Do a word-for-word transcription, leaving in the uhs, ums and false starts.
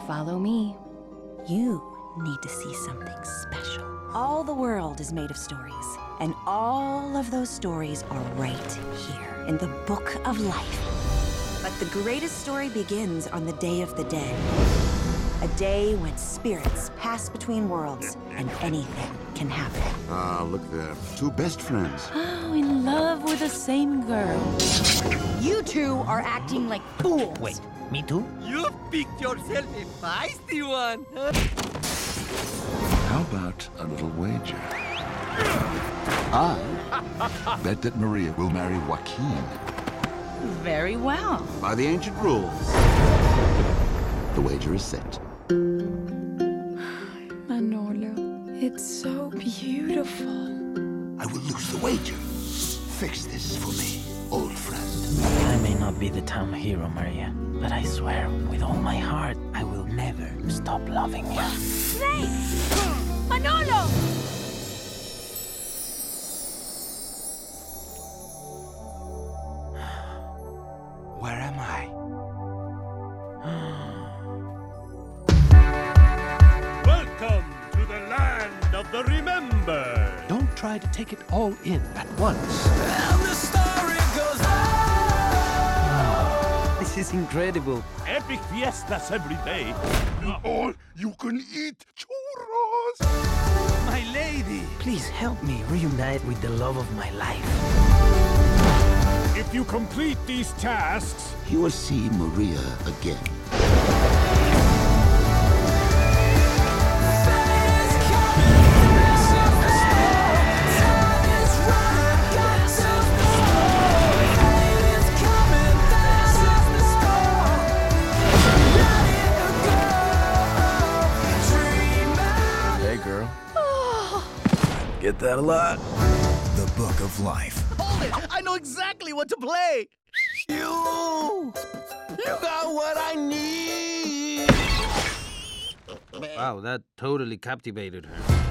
Follow me. You need to see something special. All the world is made of stories, and all of those stories are right here in the Book of Life. But the greatest story begins on the Day of the Dead. A day when spirits pass between worlds and anything can happen. Ah, look there. Two best friends. Oh, in love with the same girl. You two are acting like fools. Wait, me too? You picked yourself a feisty one. How about a little wager? I bet that Maria will marry Joaquin. Very well. By the ancient rules. The wager is set. Manolo, it's so beautiful. I will lose the wager. Fix this for me, old friend. I may not be the town hero, Maria, but I swear with all my heart, I will never stop loving you. Snake! Manolo! Where am I? Welcome to the land of the remembered. Don't try to take it all in at once. And the story goes on. This is incredible. Epic fiestas every day. All you can eat churros. My lady. Please help me reunite with the love of my life. If you complete these tasks, You will see Maria again. Hey, girl. Get that a lot? The Book of Life. Hold it! I know exactly what to play. You. You got what I need. Wow, that totally captivated her.